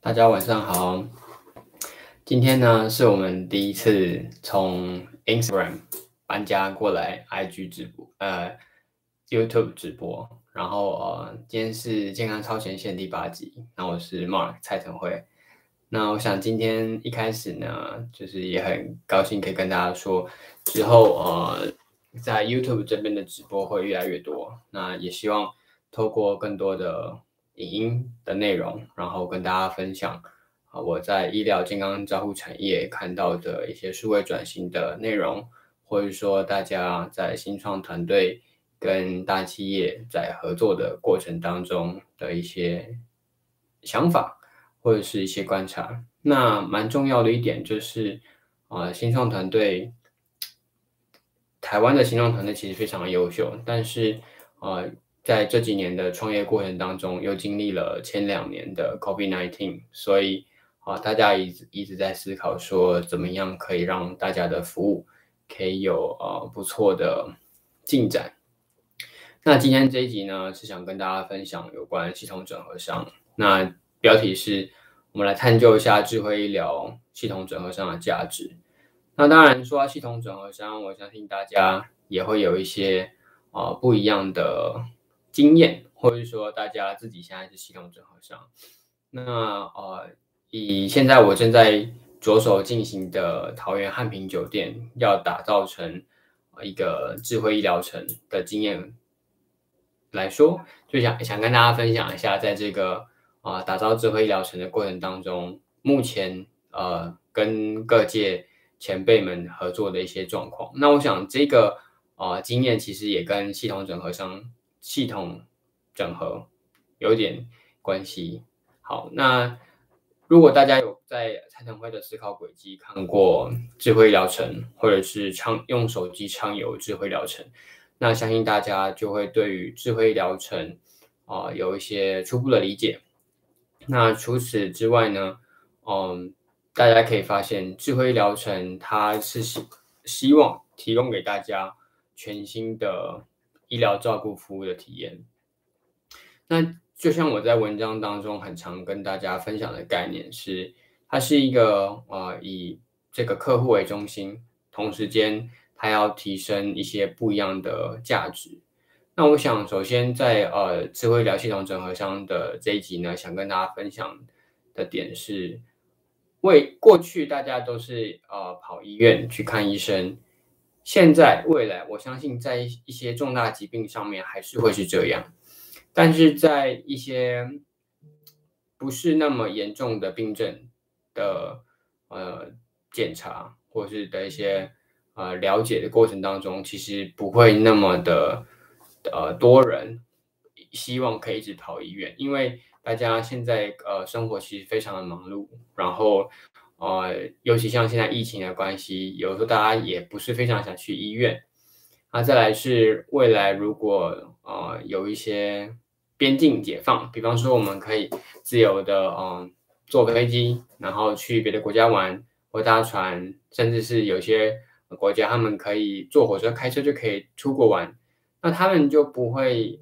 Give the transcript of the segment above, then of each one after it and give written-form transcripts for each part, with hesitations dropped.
大家晚上好。今天呢，是我们第一次从 Instagram 搬家过来 IG 直播，YouTube 直播。然后今天是健康超前线第8集。那我是 Mark 蔡腾辉。那我想今天一开始呢，就是也很高兴可以跟大家说，之后在 YouTube 这边的直播会越来越多。那也希望透过更多的影音的内容，然后跟大家分享我在医疗健康照护产业看到的一些数位转型的内容，或者说大家在新创团队跟大企业在合作的过程当中的一些想法，或者是一些观察。那蛮重要的一点就是新创团队，台湾的新创团队其实非常的优秀，但是在这几年的创业过程当中，又经历了前2年的 COVID-19， 所以大家一直在思考说，怎么样可以让大家的服务可以有不错的进展。那今天这一集呢，是想跟大家分享有关系统整合商。那标题是我们来探究一下智慧医疗系统整合商的价值。那当然说到系统整合商，我相信大家也会有一些不一样的经验，或者说大家自己现在是系统整合商。那以现在我正在着手进行的桃园汉品酒店要打造成一个智慧医疗城的经验来说，就想跟大家分享一下，在这个打造智慧医疗城的过程当中，目前跟各界前辈们合作的一些状况。那我想这个经验其实也跟系统整合有点关系。好，那如果大家有在蔡腾辉的思考轨迹看过智慧医疗城，或者是用手机畅游智慧医疗城，那相信大家就会对于智慧医疗城有一些初步的理解。那除此之外呢，大家可以发现智慧医疗城它是希望提供给大家全新的医疗照顾服务的体验。那就像我在文章当中很常跟大家分享的概念是，它是一个以这个客户为中心，同时间它要提升一些不一样的价值。那我想首先在智慧医疗系统整合商的这一集呢，想跟大家分享的点是，过去大家都是跑医院去看医生，现在未来我相信在一些重大疾病上面还是会是这样。但是在一些不是那么严重的病症的检查，或是的一些了解的过程当中，其实不会那么的多人希望可以一直跑医院，因为大家现在生活其实非常的忙碌，然后尤其像现在疫情的关系，有时候大家也不是非常想去医院。再来是未来如果有一些边境解放，比方说我们可以自由的坐飞机，然后去别的国家玩，或搭船，甚至是有些国家他们可以坐火车、开车就可以出国玩，那他们就不会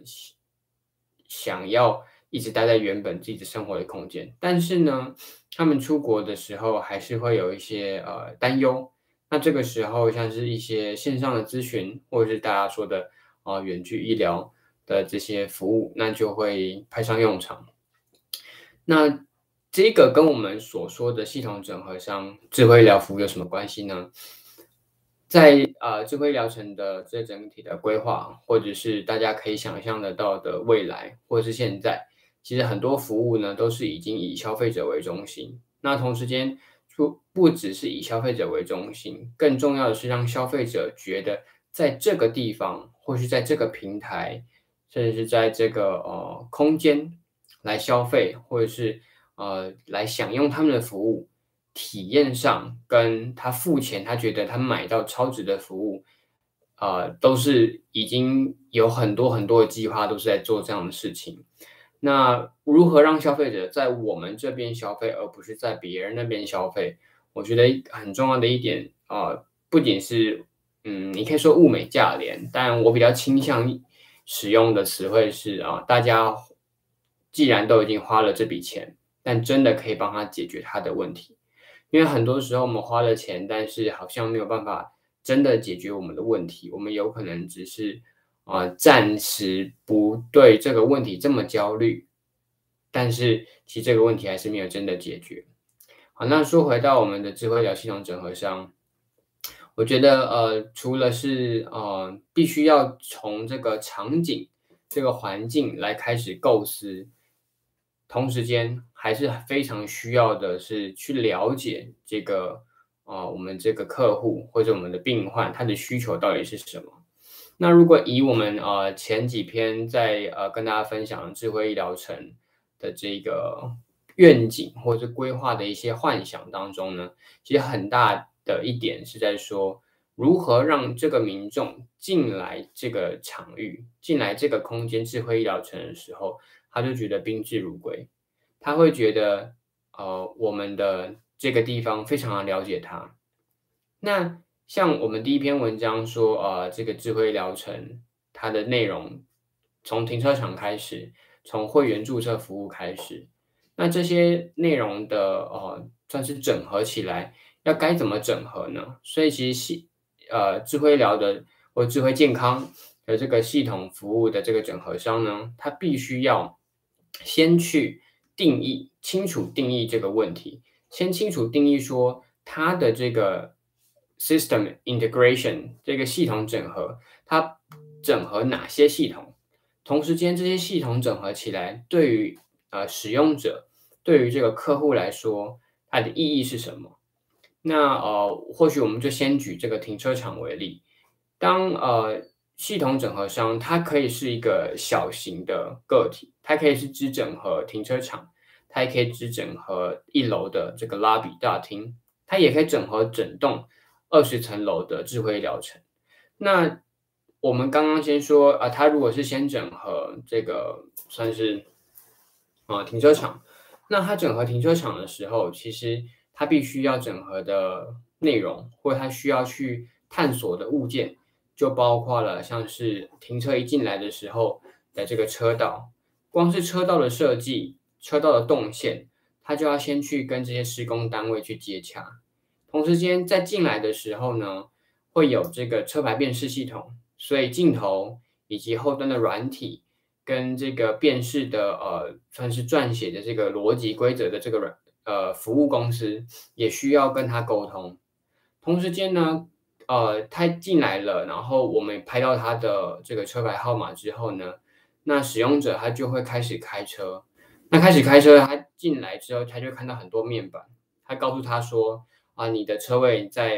想要一直待在原本自己的生活的空间。但是呢，他们出国的时候还是会有一些担忧。那这个时候，像是一些线上的咨询，或者是大家说的远距医疗的这些服务，那就会派上用场。那这个跟我们所说的系统整合商智慧医疗服务有什么关系呢？在智慧医疗城的这整体的规划，或者是大家可以想象得到的未来，或者是现在，其实很多服务呢都是已经以消费者为中心。那同时间，不只是以消费者为中心，更重要的是让消费者觉得在这个地方，或是在这个平台，甚至是在这个空间来消费，或者是来享用他们的服务，体验上跟他付钱，他觉得他买到超值的服务，都是已经有很多很多的计划都是在做这样的事情。那如何让消费者在我们这边消费，而不是在别人那边消费？我觉得很重要的一点不仅是你可以说物美价廉，但我比较倾向使用的词汇是大家既然都已经花了这笔钱， 但真的可以帮他解决他的问题。因为很多时候我们花了钱，但是好像没有办法真的解决我们的问题，我们有可能只是暂时不对这个问题这么焦虑，但是其实这个问题还是没有真的解决。好，那说回到我们的智慧医疗系统整合商，我觉得除了是必须要从这个场景、这个环境来开始构思，同时间还是非常需要的是去了解这个我们这个客户或者我们的病患他的需求到底是什么。那如果以我们前几篇在跟大家分享的智慧医疗城的这个愿景或者规划的一些幻想当中呢，其实很大的一点是在说，如何让这个民众进来这个场域、进来这个空间智慧医疗城的时候，他就觉得宾至如归，他会觉得我们的这个地方非常的了解他。那像我们第一篇文章说，这个智慧疗程它的内容从停车场开始，从会员注册服务开始，那这些内容的算是整合起来，要该怎么整合呢？所以其实智慧疗的或智慧健康的这个系统服务的这个整合商呢，它必须要先去清楚定义这个问题，先清楚定义说它的这个 system integration 这个系统整合，它整合哪些系统？同时间这些系统整合起来，对于使用者，对于这个客户来说，它的意义是什么？那或许我们就先举这个停车场为例，当系统整合商，它可以是一个小型的个体，它可以是只整合停车场，它也可以只整合1楼的这个 lobby 大厅，它也可以整合整栋20层楼的智慧疗程。那我们刚刚先说它如果是先整合这个算是停车场，那它整合停车场的时候，其实它必须要整合的内容，或者它需要去探索的物件，就包括了像是停车一进来的时候的这个车道，光是车道的设计、车道的动线，它就要先去跟这些施工单位去接洽。同时间在进来的时候呢，会有这个车牌辨识系统，所以镜头以及后端的软体跟这个辨识的算是撰写的这个逻辑规则的这个服务公司也需要跟他沟通。同时间呢，他进来了，然后我们拍到他的这个车牌号码之后呢，那使用者他就会开始开车。那开始开车，他进来之后，他就看到很多面板，他告诉他说你的车位在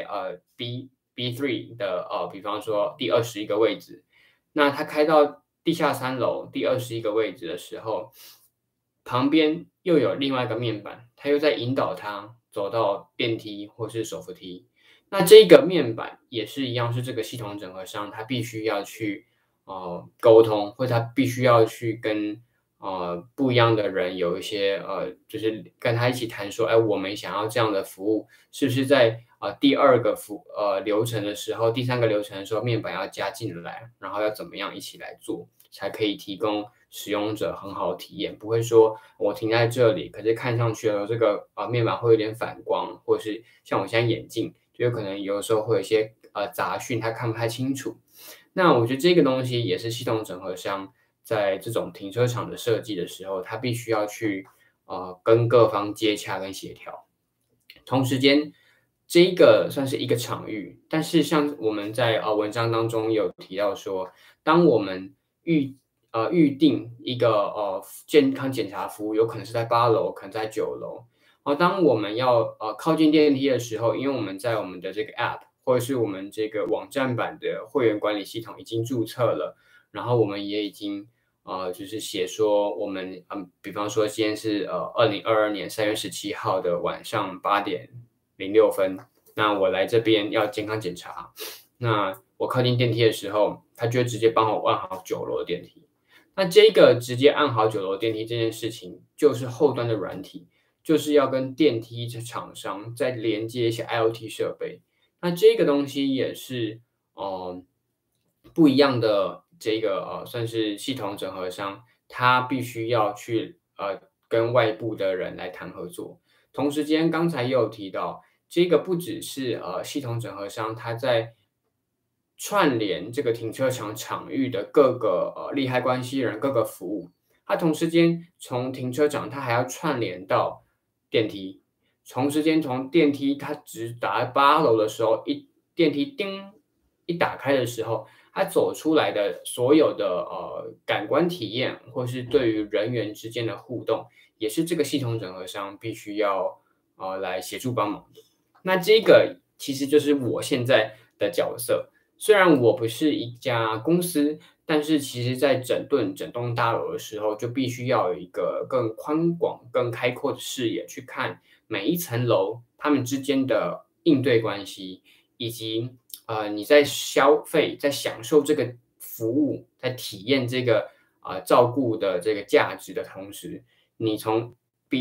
B3的比方说第21个位置。那他开到地下3楼第21个位置的时候，旁边又有另外一个面板，他又在引导他走到电梯或是手扶梯。那这个面板也是一样，是这个系统整合商他必须要去沟通，或者他必须要去跟不一样的人有一些就是跟他一起谈说，哎，我们想要这样的服务，是不是在第2个流程的时候，第3个流程的时候，面板要加进来，然后要怎么样一起来做，才可以提供使用者很好的体验，不会说我停在这里，可是看上去的这个面板会有点反光，或是像我现在眼镜，就有可能有的时候会有一些杂讯，他看不太清楚。那我觉得这个东西也是系统整合商在这种停车场的设计的时候，他必须要去跟各方接洽跟协调。同时间，这个算是一个场域，但是像我们在文章当中有提到说，当我们预定一个健康检查服务，有可能是在8楼，可能在9楼。当我们要靠近电梯的时候，因为我们在我们的这个 App 或者是我们这个网站版的会员管理系统已经注册了，然后我们也已经就是写说我们比方说今天是2022年3月17号的晚上8:06，那我来这边要健康检查，那我靠近电梯的时候，他就会直接帮我按好9楼的电梯。那这个直接按好9楼电梯这件事情，就是后端的软体，就是要跟电梯厂商再连接一些 IoT 设备。那这个东西也是不一样的这个算是系统整合商，它必须要去跟外部的人来谈合作。同时间，刚才也有提到，这个不只是系统整合商，它在串联这个停车场场域的各个利害关系人、各个服务，它同时间从停车场，它还要串联到电梯，同时间从电梯它直达8楼的时候，电梯叮一打开的时候，它走出来的所有的感官体验，或是对于人员之间的互动，也是这个系统整合商必须要来协助帮忙的。那这个其实就是我现在的角色。虽然我不是一家公司，但是其实在整栋大楼的时候，就必须要有一个更宽广、更开阔的视野去看每一层楼他们之间的应对关系，以及你在消费、在享受这个服务、在体验这个照顾的这个价值的同时，你从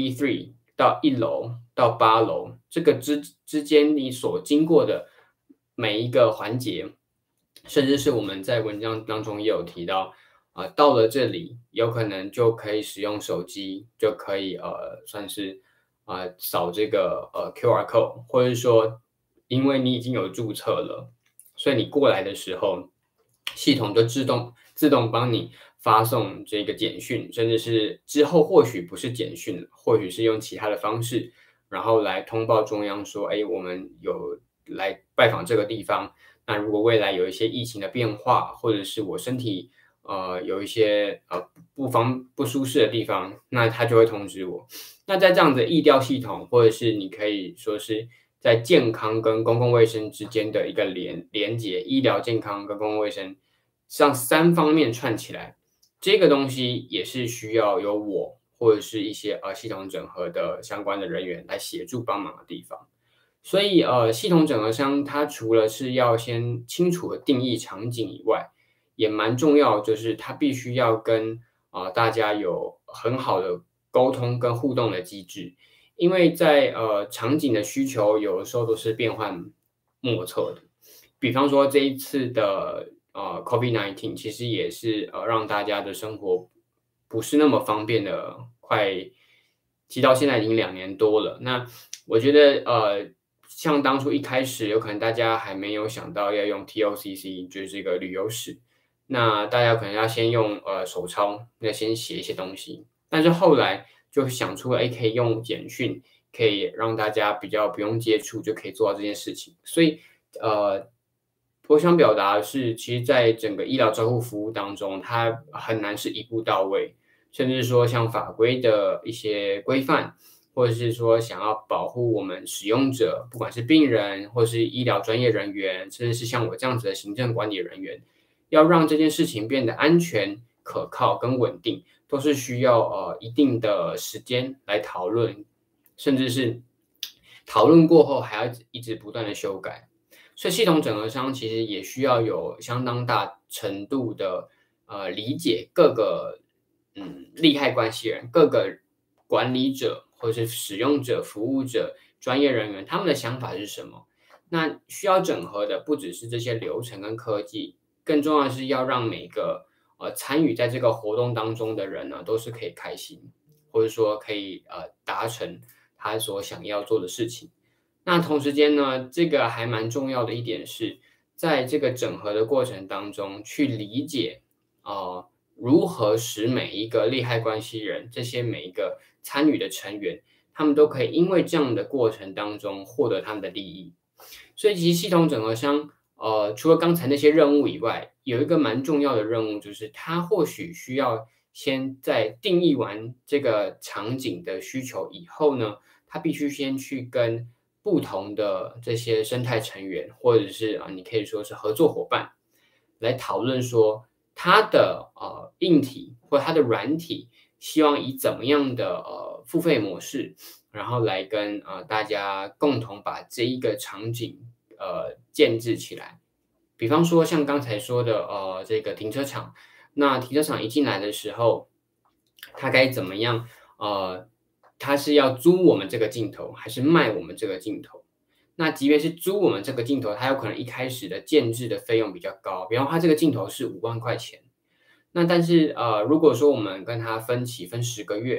B3 到1楼到8楼这个之间，你所经过的每一个环节。甚至是我们在文章当中也有提到，到了这里有可能就可以使用手机，就可以算是扫这个QR code，或者说因为你已经有注册了，所以你过来的时候，系统就自动帮你发送这个简讯，甚至是之后或许不是简讯了，或许是用其他的方式，然后来通报中央说，哎，我们有来拜访这个地方。那如果未来有一些疫情的变化，或者是我身体有一些不舒适的地方，那他就会通知我。那在这样的疫调系统，或者是你可以说是在健康跟公共卫生之间的一个连结，医疗健康跟公共卫生，像3方面串起来，这个东西也是需要有我或者是一些系统整合的相关的人员来协助帮忙的地方。所以系统整合商它除了是要先清楚的定义场景以外，也蛮重要，就是它必须要跟大家有很好的沟通跟互动的机制，因为在场景的需求有的时候都是变幻莫测的。比方说这一次的COVID-19，其实也是让大家的生活不是那么方便的，其实到现在已经2年多了。那我觉得像当初一开始，有可能大家还没有想到要用 TOCC，就是这个旅游史。那大家可能要先用手抄，要先写一些东西。但是后来就想出了，哎，可以用简讯，可以让大家比较不用接触就可以做到这件事情。所以我想表达的是，其实在整个医疗照护服务当中，它很难是一步到位，甚至说像法规的一些规范。或者是说想要保护我们使用者，不管是病人或是医疗专业人员，甚至是像我这样子的行政管理人员，要让这件事情变得安全、可靠跟稳定，都是需要一定的时间来讨论，甚至是讨论过后还要一直不断的修改。所以系统整合商其实也需要有相当大程度的理解各个利害关系人、各个管理者或者是使用者、服务者、专业人员，他们的想法是什么？那需要整合的不只是这些流程跟科技，更重要的是要让每个参与在这个活动当中的人呢，都是可以开心，或者说可以达成他所想要做的事情。那同时间呢，这个还蛮重要的一点是，在这个整合的过程当中，去理解如何使每一个利害关系人，这些每一个参与的成员，他们都可以因为这样的过程当中获得他们的利益。所以其实系统整合商，除了刚才那些任务以外，有一个蛮重要的任务，就是他或许需要先在定义完这个场景的需求以后呢，他必须先去跟不同的这些生态成员，或者是你可以说是合作伙伴，来讨论说它的硬体或它的软体，希望以怎么样的付费模式，然后来跟大家共同把这一个场景建制起来。比方说像刚才说的这个停车场，那停车场一进来的时候，它该怎么样？它是要租我们这个镜头，还是卖我们这个镜头？那即便是租我们这个镜头，它有可能一开始的建制的费用比较高，比方它这个镜头是5万块钱。那但是如果说我们跟它分10个月，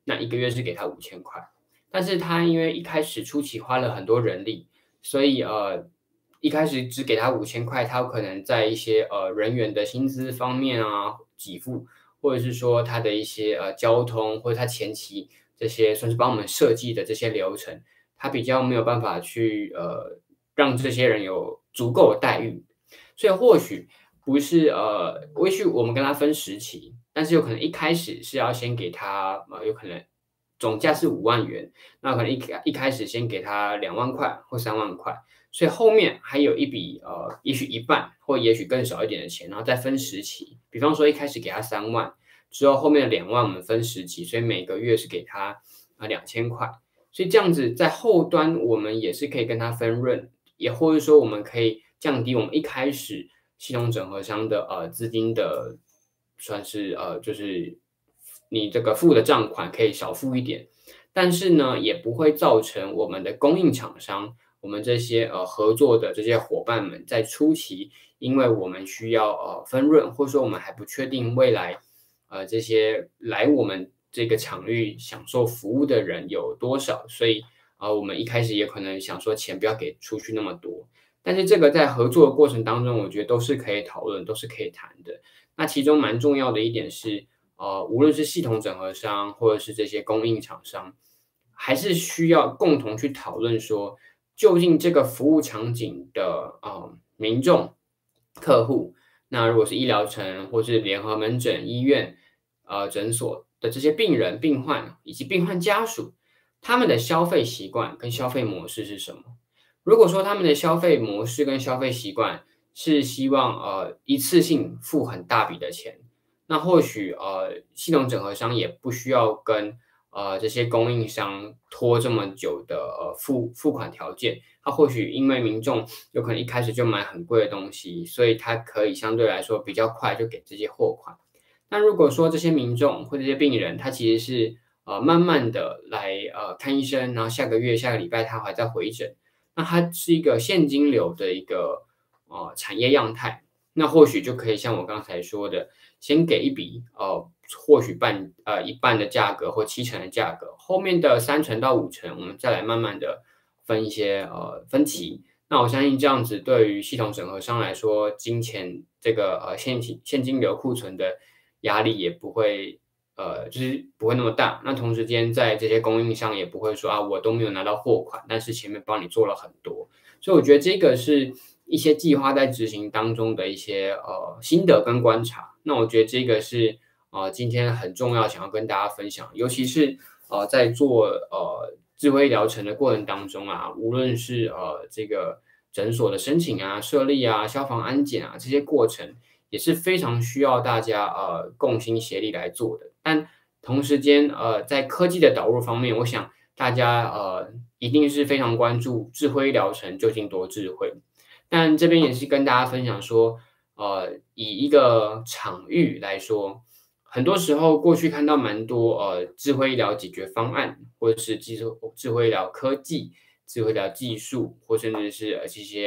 那1个月是给他5000块。但是他因为一开始初期花了很多人力，所以一开始只给他5000块，他有可能在一些人员的薪资方面啊给付，或者是说他的一些交通，或者他前期这些算是帮我们设计的这些流程，他比较没有办法去让这些人有足够的待遇。所以或许不是或许我们跟他分10期，但是有可能一开始是要先给他有可能总价是5万元，那可能一开始先给他2万块或3万块，所以后面还有一笔也许一半或也许更少一点的钱，然后再分10期。比方说一开始给他3万，之后后面的2万我们分10期，所以每个月是给他2000块。所以这样子在后端我们也是可以跟他分润，也或者说我们可以降低我们一开始系统整合商的资金的算是就是你这个付的账款可以少付一点，但是呢也不会造成我们的供应厂商，我们这些合作的这些伙伴们在初期，因为我们需要分润，或者说我们还不确定未来这些来我们这个场域享受服务的人有多少，所以我们一开始也可能想说钱不要给出去那么多。但是这个在合作的过程当中，我觉得都是可以讨论，都是可以谈的。那其中蛮重要的一点是，无论是系统整合商或者是这些供应厂商，还是需要共同去讨论说，究竟这个服务场景的民众、客户，那如果是医疗城或是联合门诊、医院、诊所的这些病人、病患以及病患家属，他们的消费习惯跟消费模式是什么？如果说他们的消费模式跟消费习惯是希望一次性付很大笔的钱，那或许系统整合商也不需要跟这些供应商拖这么久的付款条件。他或许因为民众有可能一开始就买很贵的东西，所以他可以相对来说比较快就给这些货款。但如果说这些民众或这些病人，他其实是慢慢的来看医生，然后下个月、下个礼拜他还在回诊。那它是一个现金流的一个产业样态，那或许就可以像我刚才说的，先给一笔或许一半的价格或70%的价格，后面的30%到50%，我们再来慢慢的分一些分期。那我相信这样子对于系统整合商来说，金钱这个现金流库存的压力也不会就是不会那么大。那同时间在这些供应商也不会说我都没有拿到货款，但是前面帮你做了很多。所以我觉得这个是一些计划在执行当中的一些心得跟观察。那我觉得这个是今天很重要想要跟大家分享，尤其是在做智慧医疗城的过程当中无论是这个诊所的申请设立消防安检这些过程，也是非常需要大家共心协力来做的。但同时间在科技的导入方面，我想大家一定是非常关注智慧医疗城究竟多智慧。但这边也是跟大家分享说，以一个场域来说，很多时候过去看到蛮多智慧医疗解决方案，或者是智慧医疗科技、智慧医疗技术，或甚至是这些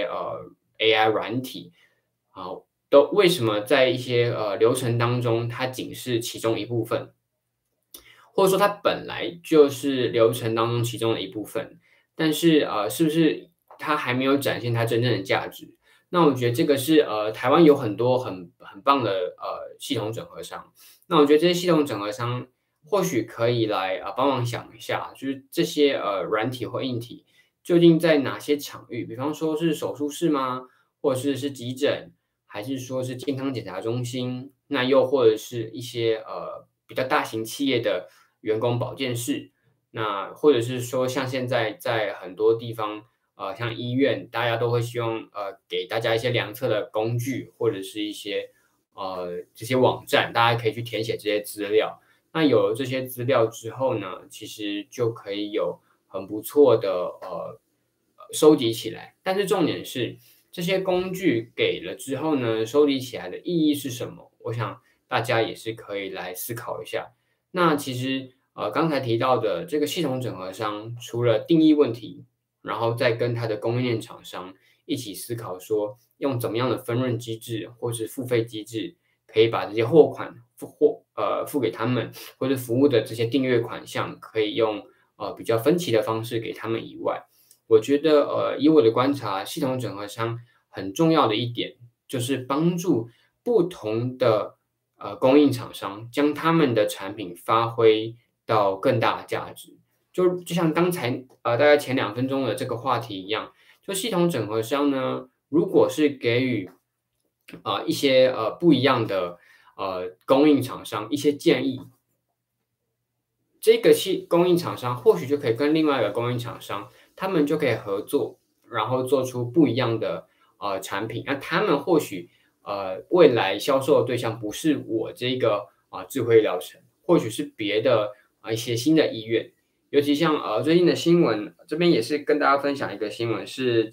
AI 软体，都为什么在一些流程当中，它仅是其中一部分，或者说它本来就是流程当中其中的一部分，但是是不是它还没有展现它真正的价值？那我觉得这个是台湾有很多很棒的系统整合商，那我觉得这些系统整合商或许可以来帮忙想一下，就是这些软体或硬体究竟在哪些场域，比方说是手术室吗？或者是急诊，还是说是健康检查中心？那又或者是一些比较大型企业的员工保健室，那或者是说像现在在很多地方，像医院，大家都会希望给大家一些量测的工具，或者是一些这些网站，大家可以去填写这些资料。那有了这些资料之后呢，其实就可以有很不错的收集起来。但是重点是这些工具给了之后呢，收集起来的意义是什么？我想大家也是可以来思考一下。那其实刚才提到的这个系统整合商，除了定义问题，然后再跟它的供应链厂商一起思考说，用怎么样的分润机制或是付费机制， 可以把这些货款付给他们，或者服务的这些订阅款项可以用比较分期的方式给他们以外，我觉得以我的观察，系统整合商很重要的一点就是帮助不同的供应厂商将他们的产品发挥到更大的价值。就像刚才大概前2分钟的这个话题一样，就系统整合商呢，如果是给予一些不一样的供应厂商一些建议，这个供应厂商或许就可以跟另外一个供应厂商，他们就可以合作，然后做出不一样的产品。那他们或许未来销售的对象不是我这个智慧医疗城，或许是别的一些新的医院。尤其像最近的新闻，这边也是跟大家分享一个新闻，是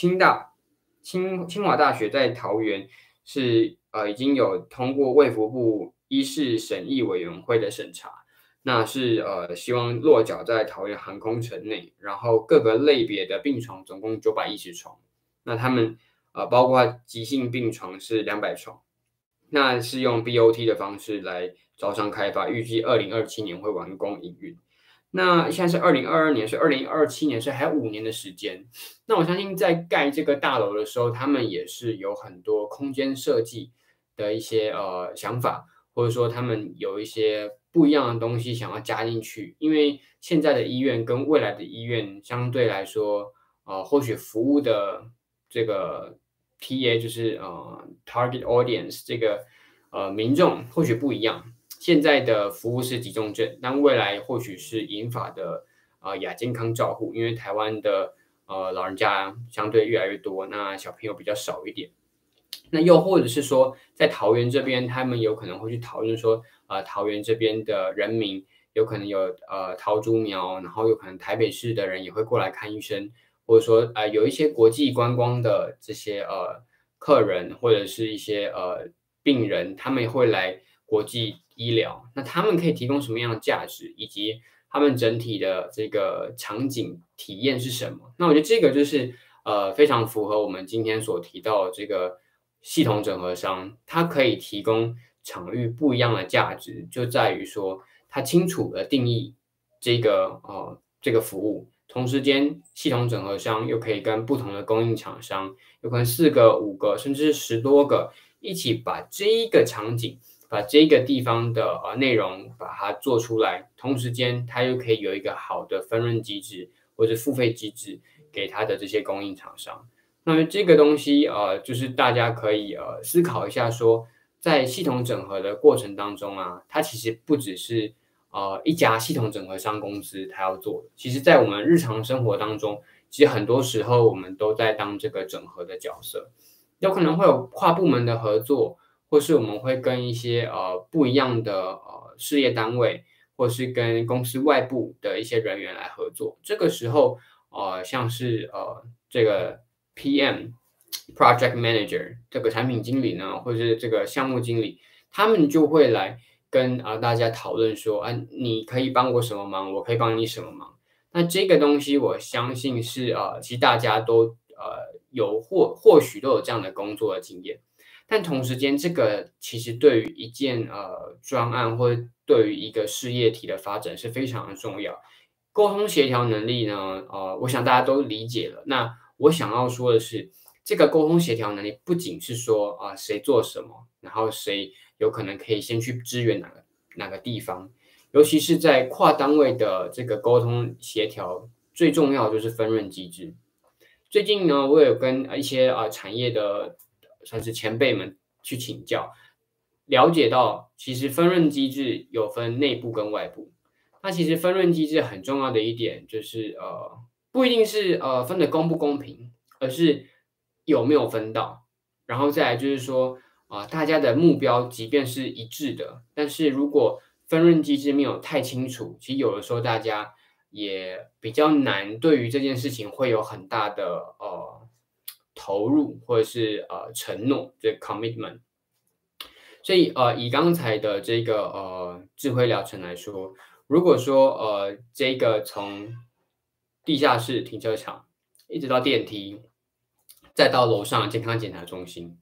清华大学在桃园是已经有通过卫福部医事审议委员会的审查。那是希望落脚在桃园航空城内，然后各个类别的病床总共910床，那他们包括急性病床是200床，那是用 BOT 的方式来招商开发，预计2027年会完工营运。那现在是2022年，是2027年，是还有5年的时间。那我相信在盖这个大楼的时候，他们也是有很多空间设计的一些想法，或者说他们有一些不一样的东西想要加进去。因为现在的医院跟未来的医院相对来说，或许服务的这个 TA 就是target audience 这个民众或许不一样。现在的服务是急重症，但未来或许是银发的亚健康照护，因为台湾的老人家相对越来越多，那小朋友比较少一点。那又或者是说，在桃园这边，他们有可能会去讨论说，桃园这边的人民有可能有桃竹苗，然后有可能台北市的人也会过来看医生，或者说有一些国际观光的这些客人或者是一些病人，他们会来国际医疗，那他们可以提供什么样的价值，以及他们整体的这个场景体验是什么？那我觉得这个就是非常符合我们今天所提到的这个系统整合商，它可以提供场域不一样的价值，就在于说它清楚的定义这个服务，同时间系统整合商又可以跟不同的供应厂商，有可能4个、5个，甚至是10多个，一起把这一个场景。把这个地方的内容把它做出来，同时间它又可以有一个好的分润机制或者付费机制给它的这些供应厂商。那么这个东西就是大家可以思考一下说，在系统整合的过程当中啊，它其实不只是一家系统整合商公司它要做的，其实在我们日常生活当中，其实很多时候我们都在当这个整合的角色，有可能会有跨部门的合作。或是我们会跟一些不一样的事业单位，或是跟公司外部的一些人员来合作。这个时候像是这个 PM Project Manager 这个产品经理呢，或者是这个项目经理，他们就会来跟大家讨论说，你可以帮我什么忙，我可以帮你什么忙。那这个东西我相信是其实大家都或许都有这样的工作的经验。但同时间，这个其实对于一件专案或者对于一个事业体的发展是非常的重要。沟通协调能力呢，我想大家都理解了。那我想要说的是，这个沟通协调能力不仅是说谁做什么，然后谁有可能可以先去支援哪个地方，尤其是在跨单位的这个沟通协调，最重要就是分润机制。最近呢，我有跟一些产业的算是前辈们去请教，了解到其实分润机制有分内部跟外部。那其实分润机制很重要的一点就是不一定是分的公不公平，而是有没有分到。然后再来就是说大家的目标即便是一致的，但是如果分润机制没有太清楚，其实有的时候大家也比较难对于这件事情会有很大的投入或者是承诺，这 commitment。所以以刚才的这个智慧疗程来说，如果说这个从地下室停车场一直到电梯，再到楼上的健康检查中心，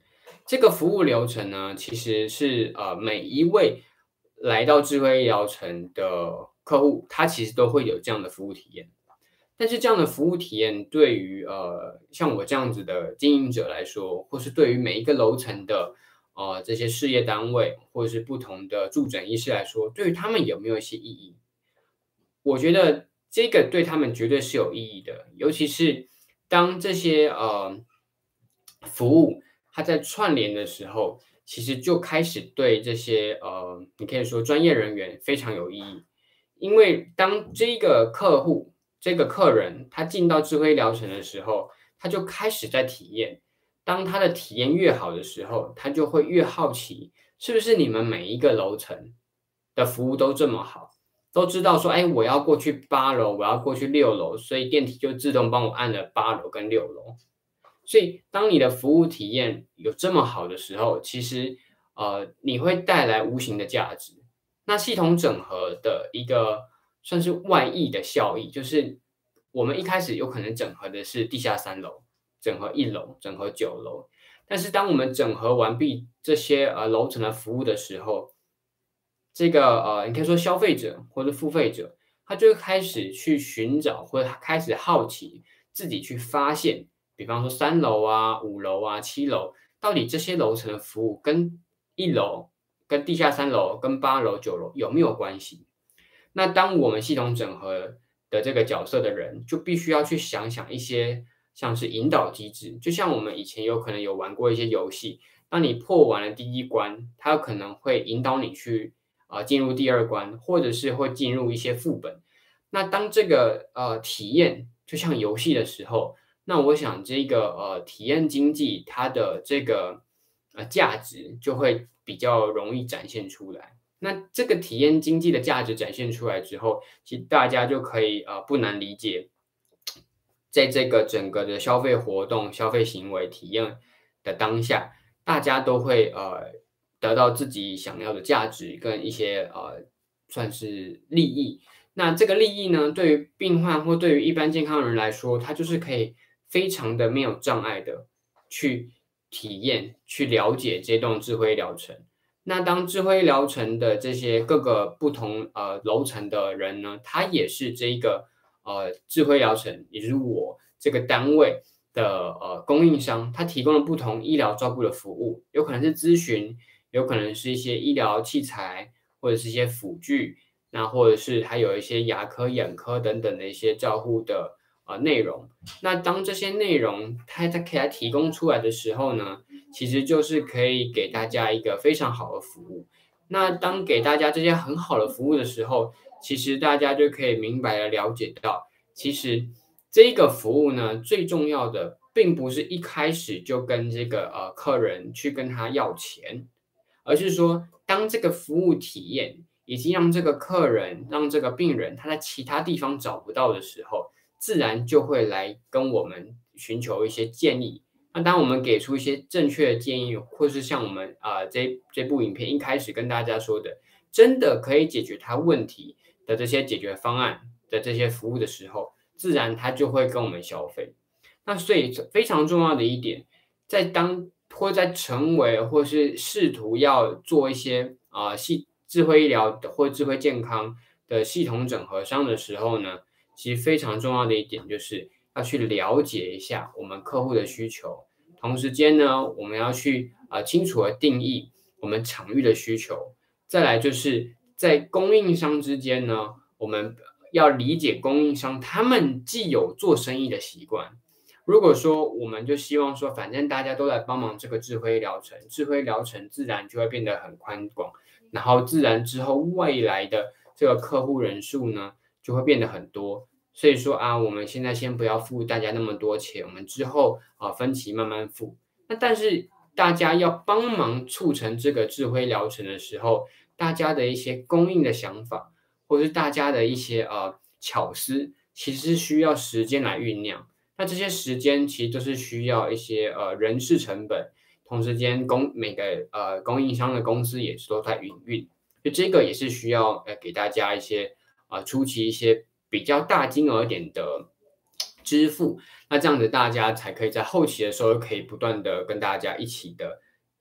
这个服务流程呢，其实是每一位来到智慧医疗城的客户，他其实都会有这样的服务体验。但是这样的服务体验对于像我这样子的经营者来说，或是对于每一个楼层的这些事业单位，或者是不同的助诊医师来说，对于他们有没有一些意义？我觉得这个对他们绝对是有意义的，尤其是当这些服务它在串联的时候，其实就开始对这些你可以说专业人员非常有意义。因为当这个客户、这个客人他进到智慧疗程的时候，他就开始在体验。当他的体验越好的时候，他就会越好奇，是不是你们每一个楼层的服务都这么好？都知道说，哎，我要过去8楼，我要过去6楼，所以电梯就自动帮我按了8楼跟6楼。所以，当你的服务体验有这么好的时候，其实你会带来无形的价值。那系统整合的一个算是外溢的效益，就是我们一开始有可能整合的是地下3楼，整合1楼，整合9楼。但是当我们整合完毕这些楼层的服务的时候，这个你可以说消费者或者付费者，他就会开始去寻找，或者他开始好奇，自己去发现，比方说3楼啊、5楼啊、7楼，到底这些楼层的服务跟1楼、跟地下3楼、跟8楼、9楼有没有关系？那当我们系统整合的这个角色的人，就必须要去想想一些像是引导机制，就像我们以前有可能有玩过一些游戏，当你破完了第一关，它有可能会引导你去进入第二关，或者是会进入一些副本。那当这个体验就像游戏的时候，那我想这个体验经济它的这个价值就会比较容易展现出来。那这个体验经济的价值展现出来之后，其实大家就可以不难理解，在这个整个的消费活动、消费行为体验的当下，大家都会得到自己想要的价值跟一些算是利益。那这个利益呢，对于病患或对于一般健康人来说，它就是可以非常的没有障碍的去体验、去了解这栋智慧疗程。那当智慧疗程的这些各个不同楼层的人呢，他也是这一个智慧疗程，也就是我这个单位的供应商，他提供了不同医疗照顾的服务，有可能是咨询，有可能是一些医疗器材或者是一些辅具，那或者是还有一些牙科、眼科等等的一些照护的内容。那当这些内容它给它提供出来的时候呢，其实就是可以给大家一个非常好的服务。那当给大家这些很好的服务的时候，其实大家就可以明白的了解到，其实这个服务呢，最重要的并不是一开始就跟这个客人去跟他要钱，而是说当这个服务体验已经让这个客人、让这个病人他在其他地方找不到的时候，自然就会来跟我们寻求一些建议。那当我们给出一些正确的建议，或是像我们这部影片一开始跟大家说的，真的可以解决他问题的这些解决方案的这些服务的时候，自然他就会跟我们消费。那所以非常重要的一点，或在成为或是试图要做一些智慧医疗的或智慧健康的系统整合商的时候呢，其实非常重要的一点就是要去了解一下我们客户的需求，同时间呢，我们要去清楚的定义我们场域的需求，再来就是在供应商之间呢，我们要理解供应商他们既有做生意的习惯。如果说我们就希望说，反正大家都来帮忙这个智慧疗程，智慧疗程自然就会变得很宽广，然后自然之后未来的这个客户人数呢，就会变得很多。所以说我们现在先不要付大家那么多钱，我们之后分期慢慢付。那但是大家要帮忙促成这个智慧疗程的时候，大家的一些供应的想法，或是大家的一些巧思，其实是需要时间来酝酿。那这些时间其实都是需要一些人事成本，同时间每个供应商的公司也是都在营运，就这个也是需要给大家一些初期一些比较大金额点的支付，那这样子大家才可以在后期的时候可以不断的跟大家一起的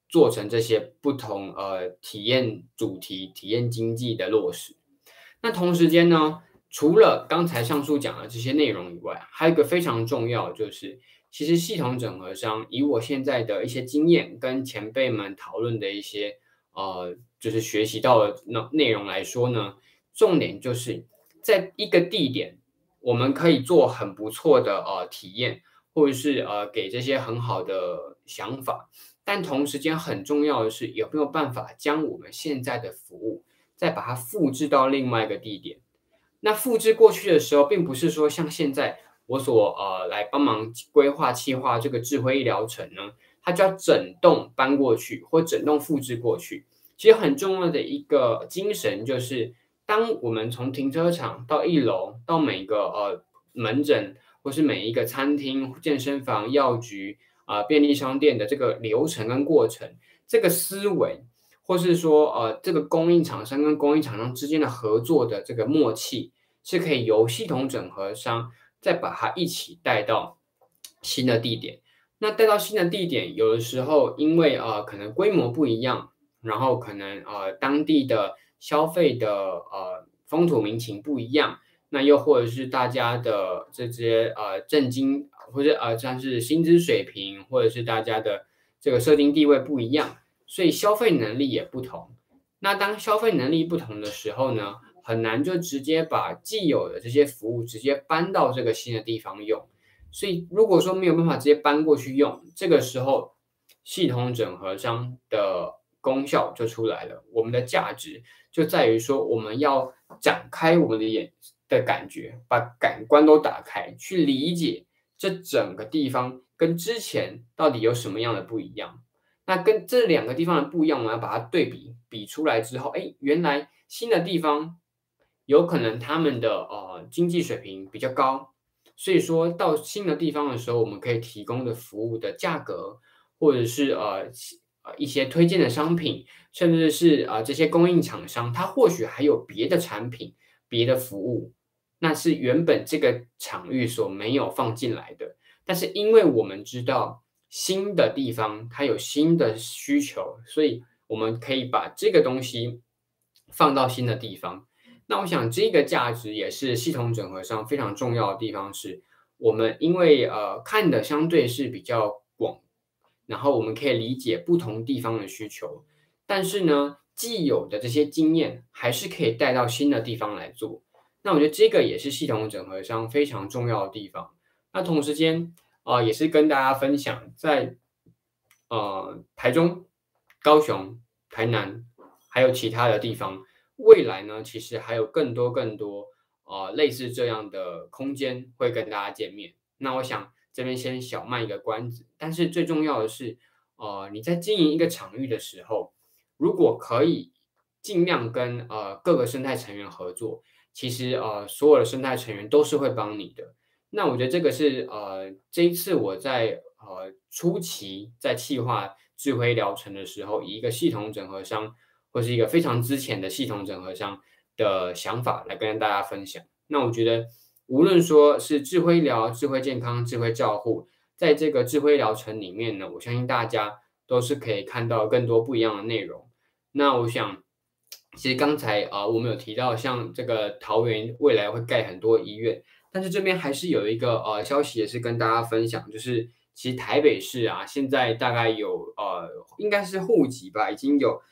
做成这些不同体验主题、体验经济的落实。那同时间呢，除了刚才上述讲的这些内容以外，还有一个非常重要，就是其实系统整合商以我现在的一些经验跟前辈们讨论的一些就是学习到的内容来说呢，重点就是在一个地点，我们可以做很不错的体验，或者是给这些很好的想法，但同时间很重要的是有没有办法将我们现在的服务再把它复制到另外一个地点。那复制过去的时候，并不是说像现在我所来帮忙规划企划这个智慧医疗城呢，它就要整栋搬过去或整栋复制过去。其实很重要的一个精神就是，当我们从停车场到一楼，到每个门诊，或是每一个餐厅、健身房、药局便利商店的这个流程跟过程，这个思维，或是说这个供应厂商跟供应厂商之间的合作的这个默契，是可以由系统整合商再把它一起带到新的地点。那带到新的地点，有的时候因为可能规模不一样，然后可能当地的消费的风土民情不一样，那又或者是大家的这些政经或者像是薪资水平，或者是大家的这个社经地位不一样，所以消费能力也不同。那当消费能力不同的时候呢，很难就直接把既有的这些服务直接搬到这个新的地方用。所以如果说没有办法直接搬过去用，这个时候系统整合商的功效就出来了。我们的价值就在于说，我们要展开我们的眼的感觉，把感官都打开，去理解这整个地方跟之前到底有什么样的不一样。那跟这两个地方的不一样，我们要把它比出来之后，哎，原来新的地方有可能他们的经济水平比较高，所以说到新的地方的时候，我们可以提供的服务的价格，或者是一些推荐的商品，甚至是这些供应厂商，它或许还有别的产品、别的服务，那是原本这个场域所没有放进来的。但是因为我们知道新的地方它有新的需求，所以我们可以把这个东西放到新的地方。那我想这个价值也是系统整合上非常重要的地方是，我们因为看的相对是比较广，然后我们可以理解不同地方的需求，但是呢，既有的这些经验还是可以带到新的地方来做。那我觉得这个也是系统整合上非常重要的地方。那同时间也是跟大家分享，在台中、高雄、台南还有其他的地方。未来呢，其实还有更多类似这样的空间会跟大家见面。那我想这边先小卖一个关子，但是最重要的是，你在经营一个场域的时候，如果可以尽量跟各个生态成员合作，其实所有的生态成员都是会帮你的。那我觉得这个是这一次我在初期在企划智慧疗程的时候，以一个系统整合商或是一个非常之前的系统整合商的想法来跟大家分享。那我觉得无论说是智慧医疗、智慧健康、智慧照护，在这个智慧疗程里面呢，我相信大家都是可以看到更多不一样的内容。那我想，其实刚才我们有提到，像这个桃园未来会盖很多医院，但是这边还是有一个消息也是跟大家分享，就是其实台北市啊，现在大概有应该是户籍吧，已经有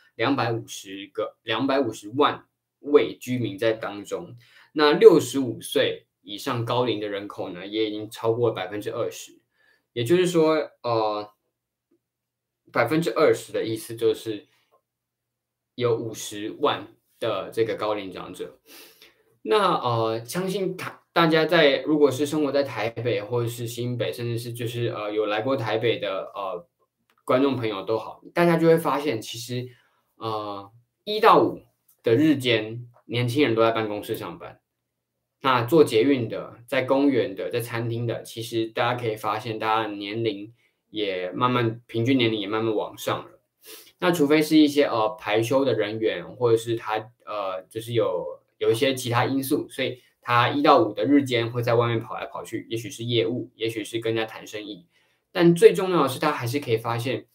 250万位居民在当中。那65岁以上高龄的人口呢，也已经超过了20%。也就是说，20%的意思就是有50万的这个高龄长者。那相信大家在如果是生活在台北或者是新北，甚至是就是有来过台北的观众朋友都好，大家就会发现，其实1到5的日间，年轻人都在办公室上班。那做捷运的，在公园的，在餐厅的，其实大家可以发现，大家的年龄也慢慢平均年龄也慢慢往上了。那除非是一些排休的人员，或者是他就是有一些其他因素，所以他1到5的日间会在外面跑来跑去，也许是业务，也许是跟人家谈生意。但最重要的是，他还是可以发现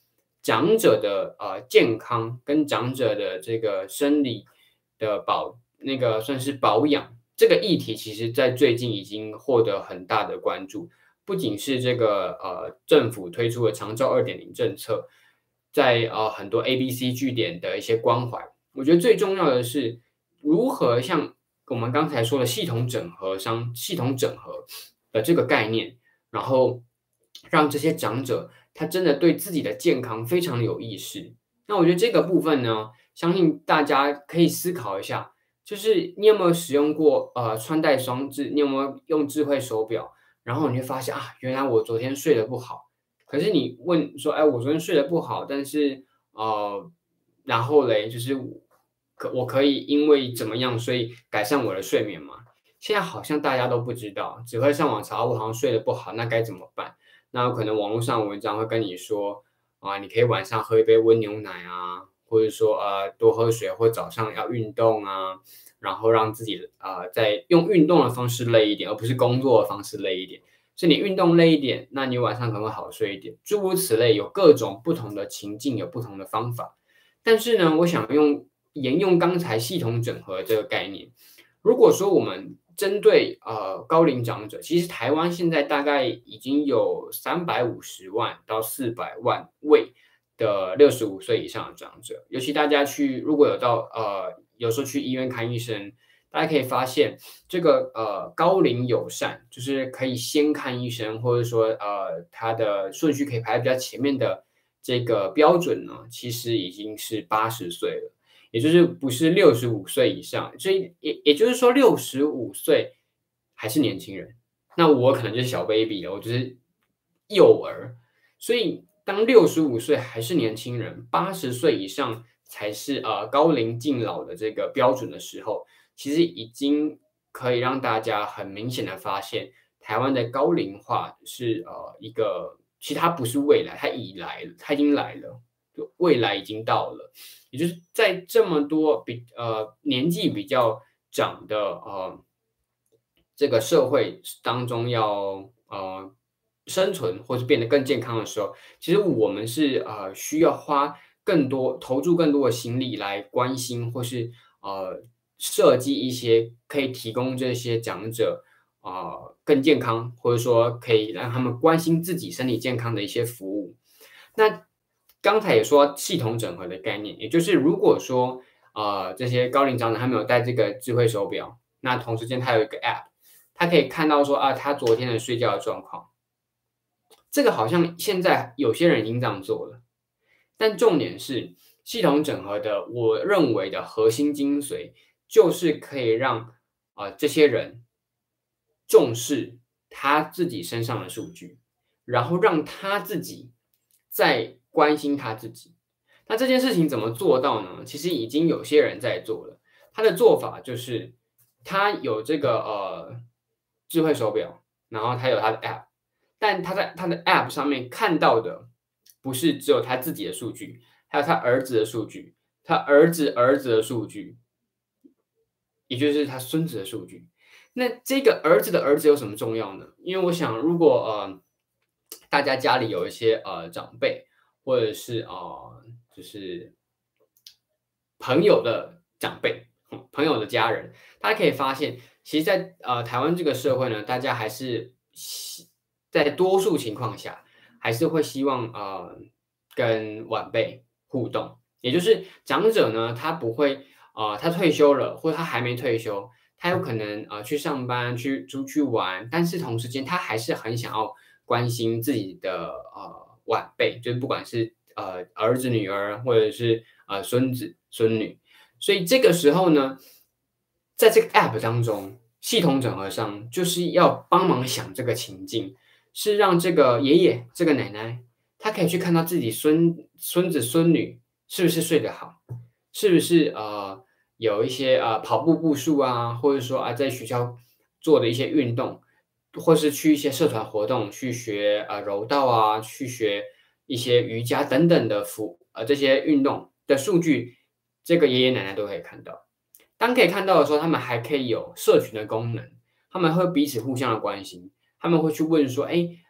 长者的健康跟长者的这个生理的那个算是保养这个议题，其实在最近已经获得很大的关注。不仅是这个政府推出的长照2.0政策，在很多 ABC 据点的一些关怀，我觉得最重要的是如何像我们刚才说的系统整合的这个概念，然后让这些长者他真的对自己的健康非常的有意识。那我觉得这个部分呢，相信大家可以思考一下，就是你有没有使用过穿戴装置，你有没有用智慧手表？然后你会发现啊，原来我昨天睡得不好。可是你问说，哎，我昨天睡得不好，但是然后嘞，就是我可以因为怎么样，所以改善我的睡眠吗？现在好像大家都不知道，只会上网查我好像睡得不好，那该怎么办？那有可能网络上文章会跟你说你可以晚上喝一杯温牛奶啊，或者说多喝水，或早上要运动啊，然后让自己在用运动的方式累一点，而不是工作的方式累一点。所以你运动累一点，那你晚上可能会好睡一点。诸如此类，有各种不同的情境，有不同的方法。但是呢，我想沿用刚才系统整合这个概念。如果说我们针对高龄长者，其实台湾现在大概已经有350万到400万位的65岁以上的长者。尤其大家如果有时候去医院看医生，大家可以发现这个高龄友善，就是可以先看医生，或者说他的顺序可以排在比较前面的这个标准呢，其实已经是80岁了。也就是不是65岁以上，所以也就是说65岁还是年轻人，那我可能就是小 baby 了，我就是幼儿。所以当65岁还是年轻人，80岁以上才是高龄敬老的这个标准的时候，其实已经可以让大家很明显的发现，台湾的高龄化是一个，其实它不是未来，它已来了，它已经来了，就未来已经到了。也就是在这么多年纪比较长的这个社会当中要生存或是变得更健康的时候，其实我们是需要投注更多的心力来关心或是设计一些可以提供这些长者更健康，或者说可以让他们关心自己身体健康的一些服务。那刚才也说系统整合的概念，也就是如果说这些高龄长者他没有带这个智慧手表，那同时间他有一个 App， 他可以看到说他昨天的睡觉的状况。这个好像现在有些人已经这样做了，但重点是系统整合的，我认为的核心精髓就是可以让这些人重视他自己身上的数据，然后让他自己再关心他自己。那这件事情怎么做到呢？其实已经有些人在做了。他的做法就是他有这个智慧手表，然后他有他的 App， 但他在他的 App 上面看到的不是只有他自己的数据，还有他儿子的数据，他儿子的数据，也就是他孙子的数据。那这个儿子的儿子有什么重要呢？因为我想，如果大家家里有一些长辈，或者是就是朋友的长辈、朋友的家人，大家可以发现，其实在，台湾这个社会呢，大家还是在多数情况下，还是会希望跟晚辈互动。也就是长者呢，他不会他退休了，或者他还没退休，他有可能去上班、出去玩，但是同时间他还是很想要关心自己的晚辈，就是不管是儿子、女儿，或者是孙子、孙女。所以这个时候呢，在这个 App 当中，系统整合上就是要帮忙想这个情境，是让这个爷爷、这个奶奶，他可以去看到自己孙子、孙女是不是睡得好，是不是有一些跑步步数啊，或者说在学校做的一些运动，或是去一些社团活动去学柔道啊，去学一些瑜伽等等的这些运动的数据，这个爷爷奶奶都可以看到。当可以看到的时候，他们还可以有社群的功能，他们会彼此互相的关心，他们会去问说，哎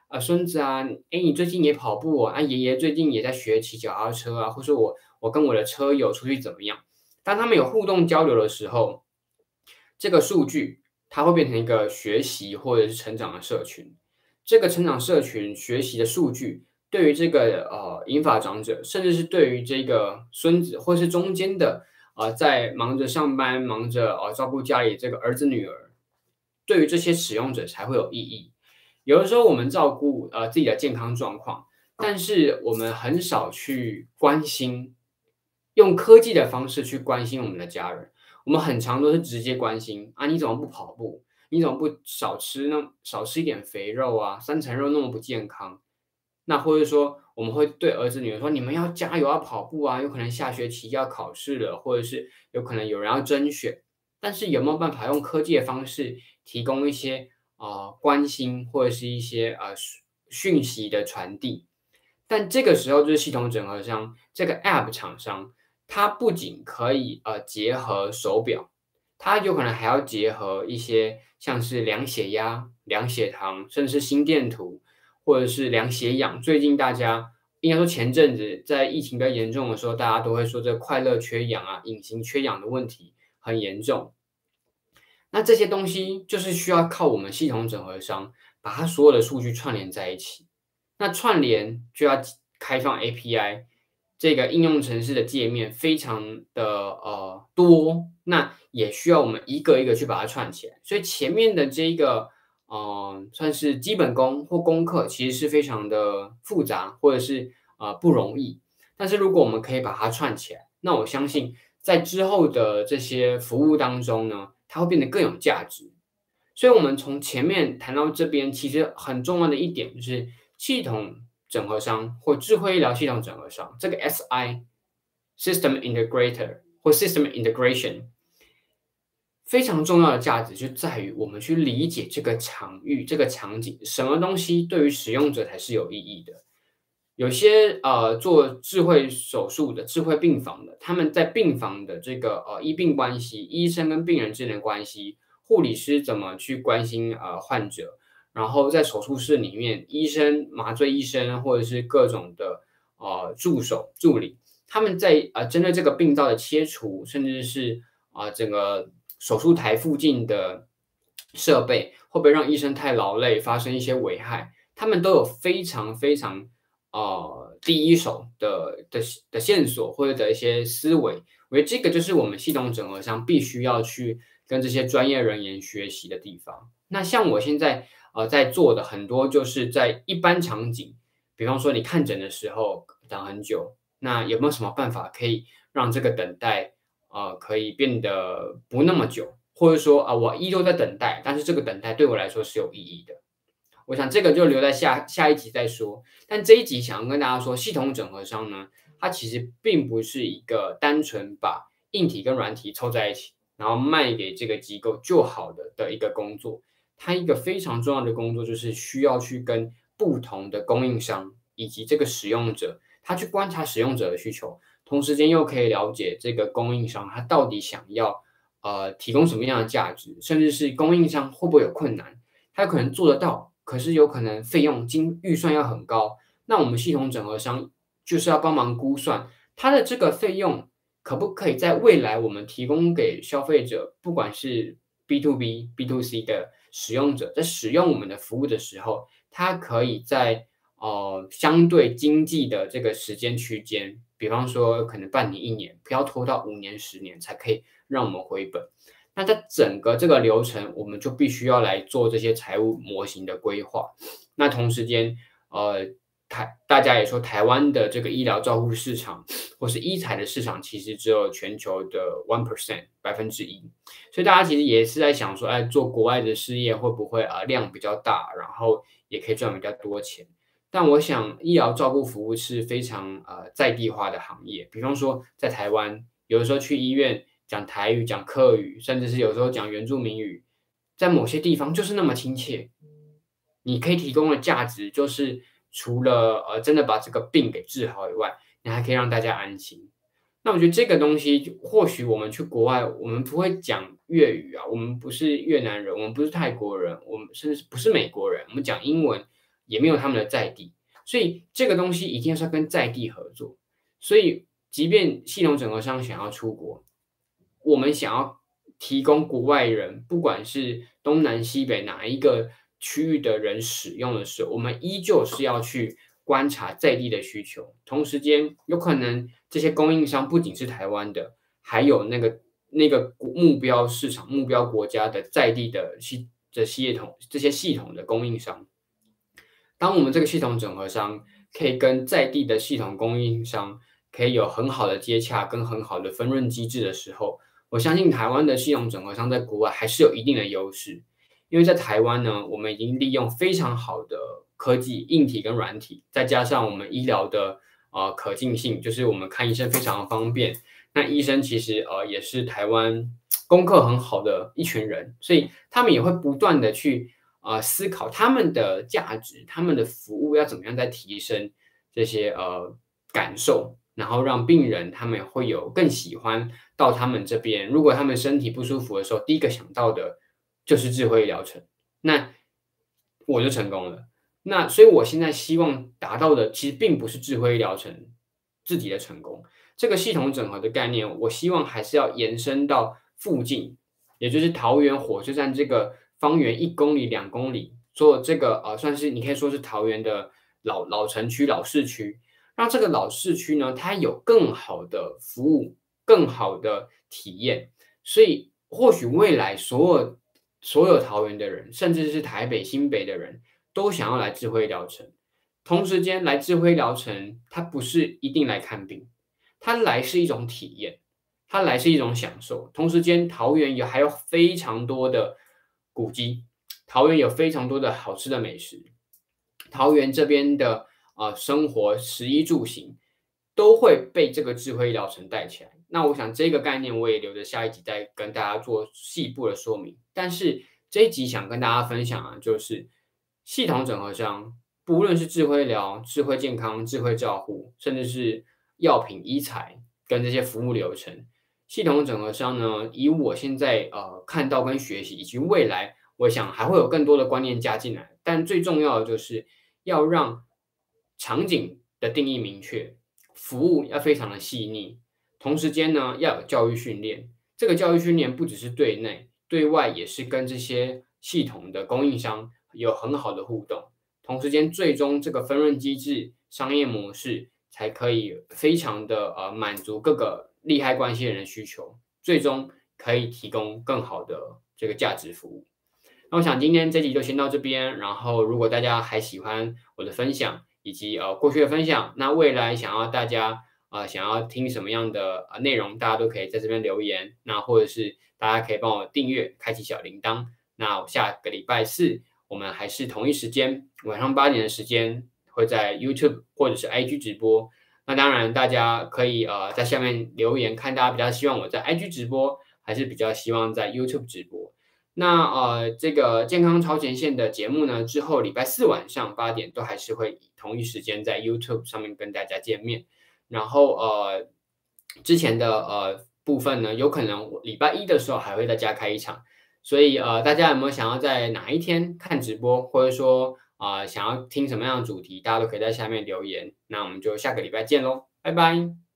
孙子啊，哎，你最近也跑步哦，啊，爷爷最近也在学骑脚踏车啊，或是我跟我的车友出去怎么样？当他们有互动交流的时候，这个数据它会变成一个学习或者是成长的社群。这个成长社群学习的数据，对于这个银发长者，甚至是对于这个孙子，或是中间的在忙着上班、忙着照顾家里这个儿子女儿，对于这些使用者才会有意义。有的时候我们照顾自己的健康状况，但是我们很少去关心，用科技的方式去关心我们的家人。我们很常都是直接关心啊，你怎么不跑步？你怎么不少吃一点肥肉啊？三层肉那么不健康。那或者说，我们会对儿子女儿说，你们要加油，要跑步啊，有可能下学期要考试了，或者是有可能有人要甄选。但是有没有办法用科技的方式提供一些关心或者是一些讯息的传递？但这个时候就是系统整合商这个 App 厂商，它不仅可以结合手表，它有可能还要结合一些像是量血压、量血糖，甚至是心电图，或者是量血氧。最近大家应该说前阵子在疫情比较严重的时候，大家都会说这个快乐缺氧啊、隐形缺氧的问题很严重。那这些东西就是需要靠我们系统整合商把它所有的数据串联在一起。那串联就要开放 API，这个应用程式的界面非常的多，那也需要我们一个一个去把它串起来。所以前面的这个算是基本功或功课，其实是非常的复杂或者是不容易。但是如果我们可以把它串起来，那我相信在之后的这些服务当中呢，它会变得更有价值。所以，我们从前面谈到这边，其实很重要的一点就是系统整合商或智慧医疗系统整合商，这个 SI（System Integrator） 或 System Integration，非常重要的价值就在于我们去理解这个场域、这个场景，什么东西对于使用者才是有意义的。有些做智慧手术的、智慧病房的，他们在病房的这个医病关系、医生跟病人之间的关系，护理师怎么去关心患者，然后在手术室里面，医生、麻醉医生或者是各种的助手、助理，他们在针对这个病灶的切除，甚至是整个手术台附近的设备，会不会让医生太劳累，发生一些危害？他们都有非常非常第一手的线索或者的一些思维，我觉得这个就是我们系统整合上必须要去跟这些专业人员学习的地方。那像我现在在做的很多就是在一般场景，比方说你看诊的时候等很久，那有没有什么办法可以让这个等待可以变得不那么久，或者说我依旧在等待，但是这个等待对我来说是有意义的。我想这个就留在下一集再说。但这一集想要跟大家说，系统整合商呢，它其实并不是一个单纯把硬体跟软体凑在一起，然后卖给这个机构就好的一个工作。它一个非常重要的工作就是需要去跟不同的供应商以及这个使用者，他去观察使用者的需求，同时间又可以了解这个供应商他到底想要提供什么样的价值，甚至是供应商会不会有困难。他有可能做得到，可是有可能费用预算要很高。那我们系统整合商就是要帮忙估算它的这个费用可不可以在未来我们提供给消费者，不管是 B to B、B to C 的使用者，在使用我们的服务的时候，它可以在相对经济的这个时间区间，比方说可能半年、一年，不要拖到5年、10年才可以让我们回本。那在整个这个流程，我们就必须要来做这些财务模型的规划。那同时间，大家也说台湾的这个医疗照护市场，或是医材的市场，其实只有全球的1%，1%。所以大家其实也是在想说，哎，做国外的事业会不会量比较大，然后也可以赚比较多钱？但我想，医疗照顾服务是非常在地化的行业。比方说，在台湾，有的时候去医院讲台语、讲客语，甚至是有时候讲原住民语，在某些地方就是那么亲切。你可以提供的价值就是除了真的把这个病给治好以外，你还可以让大家安心。那我觉得这个东西，或许我们去国外，我们不会讲粤语啊，我们不是越南人，我们不是泰国人，我们甚至不是美国人，我们讲英文， 也没有他们的在地，所以这个东西一定是要跟在地合作。所以，即便系统整合商想要出国，我们想要提供国外人，不管是东南西北哪一个区域的人使用的时候，我们依旧是要去观察在地的需求。同时间，有可能这些供应商不仅是台湾的，还有那个目标市场、目标国家的在地的这些系统的供应商。当我们这个系统整合商可以跟在地的系统供应商可以有很好的接洽跟很好的分润机制的时候，我相信台湾的系统整合商在国外还是有一定的优势。因为在台湾呢，我们已经利用非常好的科技、硬体跟软体，再加上我们医疗的可进性，就是我们看医生非常的方便。那医生其实也是台湾功课很好的一群人，所以他们也会不断的去思考他们的价值、他们的服务要怎么样再提升这些感受，然后让病人他们会有更喜欢到他们这边。如果他们身体不舒服的时候，第一个想到的就是智慧医疗城，那我就成功了。那所以我现在希望达到的其实并不是智慧医疗城自己的成功，这个系统整合的概念，我希望还是要延伸到附近，也就是桃园火车站这个方圆1公里、2公里，做这个算是你可以说是桃园的老城区、老市区，让这个老市区呢，它有更好的服务、更好的体验。所以或许未来所有桃园的人，甚至是台北、新北的人，都想要来智慧医疗城。同时间来智慧医疗城，它不是一定来看病，它来是一种体验，它来是一种享受。同时间，桃园还有非常多的古迹，桃园有非常多的好吃的美食，桃园这边的生活食衣住行都会被这个智慧医疗城带起来。那我想这个概念我也留着下一集再跟大家做细部的说明。但是这一集想跟大家分享啊，就是系统整合商，不论是智慧医疗、智慧健康、智慧照护，甚至是药品、医材跟这些服务流程，系统整合商呢，以我现在看到跟学习，以及未来我想还会有更多的观念加进来。但最重要的就是要让场景的定义明确，服务要非常的细腻，同时间呢要有教育训练。这个教育训练不只是对内，对外也是跟这些系统的供应商有很好的互动。同时间，最终这个分润机制、商业模式才可以非常的满足各个利害关系人的需求，最终可以提供更好的这个价值服务。那我想今天这集就先到这边，然后如果大家还喜欢我的分享以及过去的分享，那未来想要大家想要听什么样的内容，大家都可以在这边留言，那或者是大家可以帮我订阅，开启小铃铛。那我下个礼拜四我们还是同一时间晚上8点的时间会在 YouTube 或者是 IG 直播。那当然大家可以在下面留言，看大家比较希望我在 IG 直播，还是比较希望在 YouTube 直播。那这个健康超前线的节目呢，之后礼拜四晚上8点都还是会以同一时间在 YouTube 上面跟大家见面。然后之前的部分呢，有可能我礼拜一的时候还会再加开一场。所以大家有没有想要在哪一天看直播，或者说想要听什么样的主题，大家都可以在下面留言。那我们就下个礼拜见喽，拜拜。